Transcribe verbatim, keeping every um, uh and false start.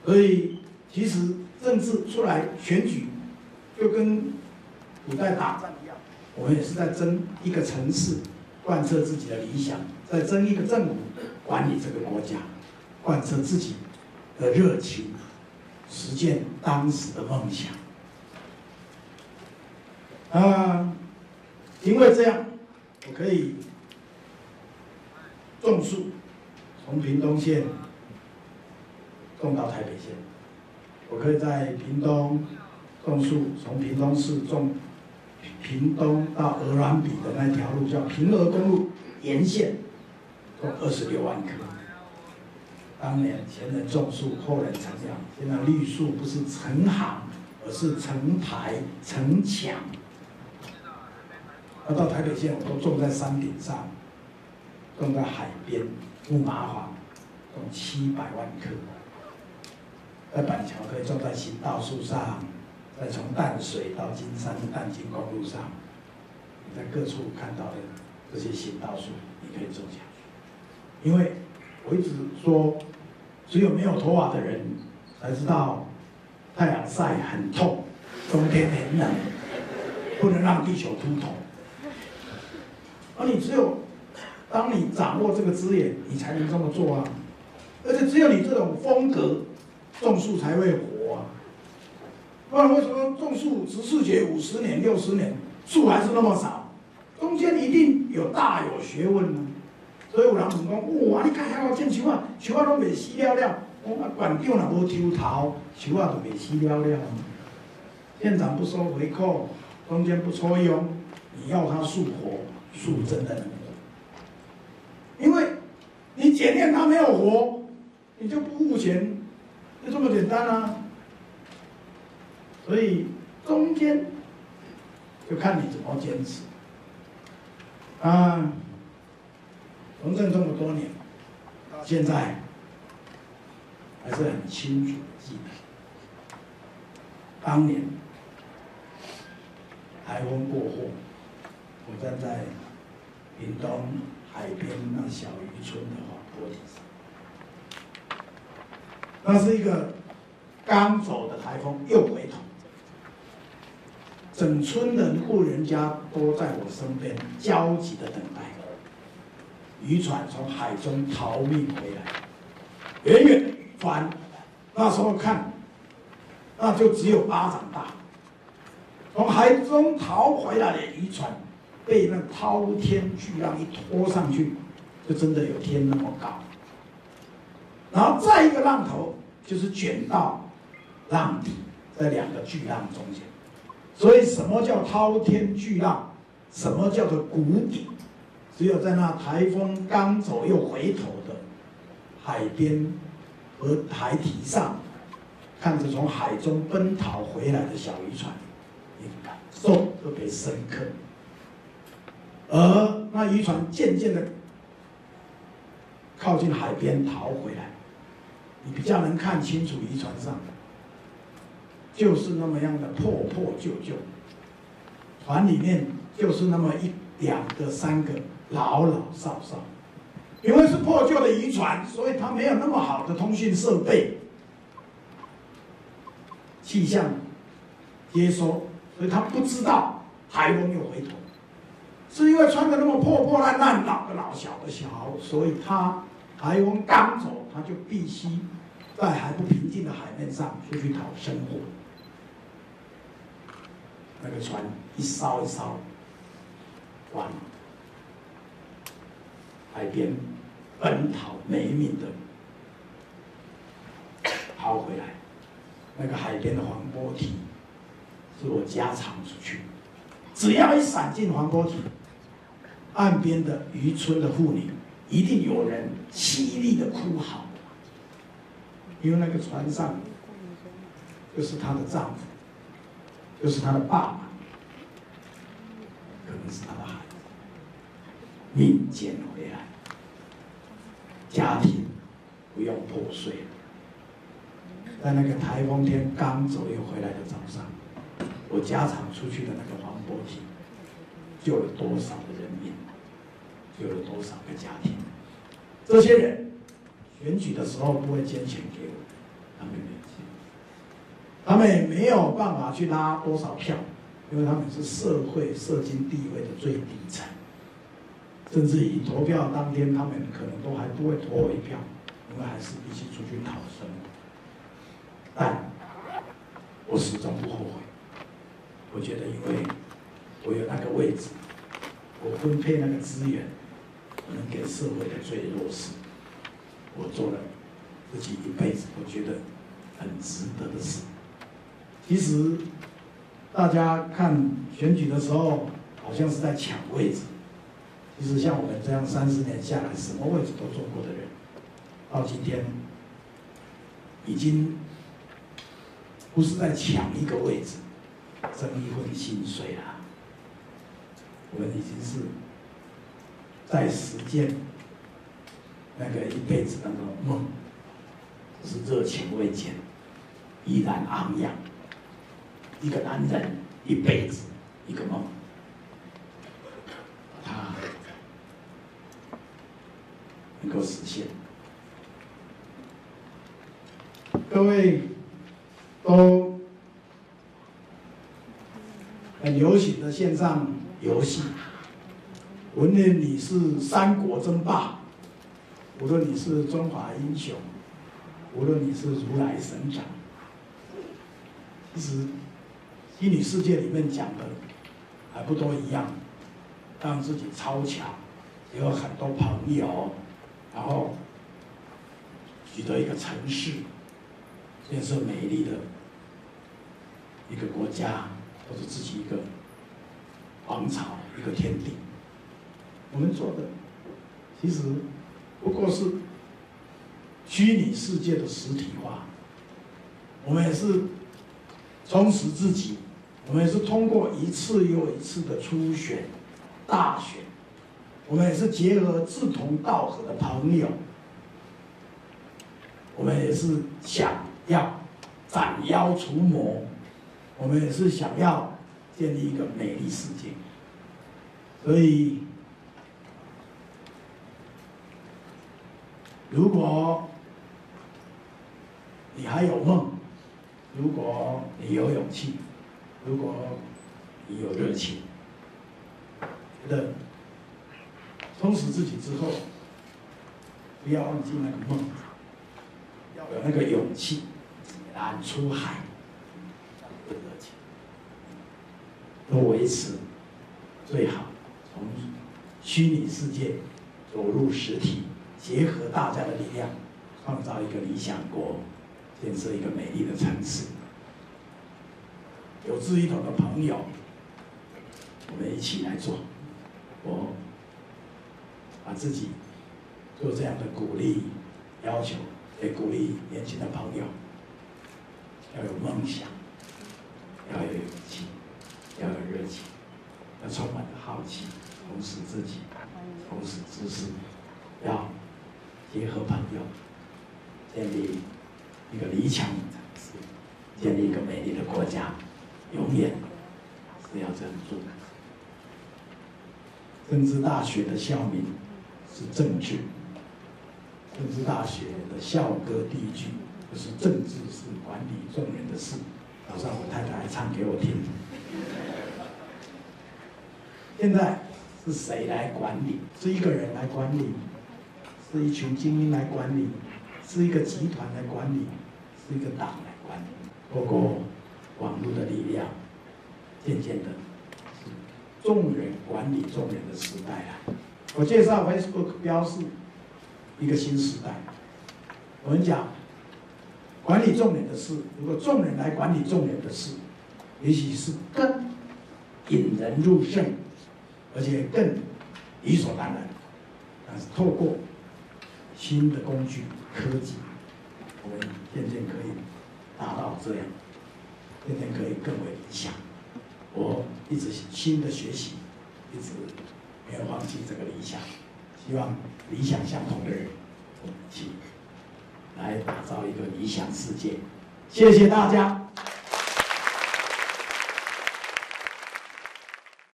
所以其实政治出来选举，就跟古代打仗一样，我们也是在争一个城市，贯彻自己的理想，在争一个政府，管理这个国家，贯彻自己的热情，实践当时的梦想。啊，因为这样，我可以种树，从屏东县种到台北县。我可以在屏东种树，从屏东市种屏东到鹅銮鼻的那条路叫屏鹅公路沿线，种二十六万棵。当年前人种树，后人乘凉。现在绿树不是成行，而是成排、成墙。要到台北县，我都种在山顶上，种在海边，木麻黄，种七百万棵。在板桥可以种在行道树上，再从淡水到金山淡金公路上，你在各处看到的这些行道树，你可以种下去。因为我一直说，只有没有头发的人才知道太阳晒很痛，冬天很冷，不能让地球秃头。而你只有当你掌握这个资源，你才能这么做啊！而且只有你这种风格，种树才会活啊！不然为什么种树十四节五十年、六十年，树还是那么少？中间一定有大有学问呢。所以有人问讲，哇，你看遐个种树啊，树啊拢袂死了了。我讲馆长若无抽头，树啊就袂死了了。县长不收回扣，中间不抽佣，你要它树活，树真的能活。因为你检验它没有活，你就不付钱，就这么简单啊。所以中间就看你怎么坚持啊。从政这么多年，到现在还是很清楚的记得，当年台风过后，我站在屏东海边那小渔村的滑坡地上，那是一个刚走的台风又回头，整村人户人家都在我身边焦急的等待。渔船从海中逃命回来，远远的渔船，那时候看，那就只有巴掌大。从海中逃回来的渔船，被那滔天巨浪一拖上去，就真的有天那么高。然后再一个浪头，就是卷到浪底，在两个巨浪中间。所以什么叫滔天巨浪？什么叫做谷底？只有在那台风刚走又回头的海边和海堤上，看着从海中奔逃回来的小渔船，你感受特别深刻。而那渔船渐渐的靠近海边逃回来，你比较能看清楚渔船上就是那么样的破破旧旧，船里面就是那么一两个三个老老少少。因为是破旧的渔船，所以它没有那么好的通讯设备、气象接收，所以它不知道台风又回头。是因为穿的那么破破烂烂、老的老小的小，所以它台风刚走，它就必须在还不平静的海面上出去讨生活。那个船一烧一烧，完了，海边奔逃没命的逃回来。那个海边的黄波堤是我家常出去，只要一闪进黄波堤，岸边的渔村的妇女一定有人凄厉的哭嚎，因为那个船上就是她的丈夫，就是她的爸爸，可能是她的孩子，命捡回来，家庭不用破碎了。在那个台风天刚走又回来的早上，我家常出去的那个黄波堤，救了多少的人命，救了多少个家庭。这些人选举的时候不会捐钱给我， 他们没有钱，他们也没有办法去拉多少票，因为他们是社会社经地位的最底层，甚至于投票当天，他们可能都还不会投我一票，因为还是必须出去讨生。但我始终不后悔，我觉得因为我有那个位置，我分配那个资源，我能给社会的最弱势，我做了自己一辈子我觉得很值得的事。其实大家看选举的时候，好像是在抢位置。其实像我们这样三十年下来，什么位置都做过的人，到今天已经不是在抢一个位置，争一份薪水啦。我们已经是在实践那个一辈子那个梦，是热情未减，依然昂扬。一个男人一辈子一个梦，他能够实现。各位都很流行的线上游戏，无论你是三国争霸，无论你是中华英雄，无论你是如来神掌，其实虚拟世界里面讲的还不都一样，让自己超强，也有很多朋友，然后取得一个城市，建设美丽的一个国家，或者自己一个王朝、一个天地。我们做的其实不过是虚拟世界的实体化，我们也是充实自己，我们也是通过一次又一次的初选、大选，我们也是结合志同道合的朋友，我们也是想要斩妖除魔，我们也是想要建立一个美丽世界。所以，如果你还有梦，如果你有勇气，如果你有热情，觉得充实自己之后，不要忘记那个梦，要有那个勇气，然出海的热情，都维持最好。从虚拟世界走入实体，结合大家的力量，创造一个理想国，建设一个美丽的城市。有志一同的朋友，我们一起来做。我把自己做这样的鼓励、要求，也鼓励年轻的朋友，要有梦想，要有勇气，要有热情，要充满着好奇，充实自己，充实知识，要结合朋友，建立一个理想的城市，建立一个美丽的国家。永远是要这样做的。政治大学的校名是政治，政治大学的校歌第一句就是“政治是管理众人的事”。早上我太太还唱给我听。现在是谁来管理？是一个人来管理，是一群精英来管理，是一个集团来管理，是一个党来管理。透过网络的力量，渐渐的，众人管理众人的时代了。我介绍 Facebook 标示一个新时代。我们讲管理众人的事，如果众人来管理众人的事，也许是更引人入胜，而且更理所当然。但是透过新的工具、科技，我们渐渐可以达到这样。渐渐可以更为理想。我一直新的学习，一直没有放弃这个理想。希望理想相同的人，我们一起来打造一个理想世界。谢谢大家。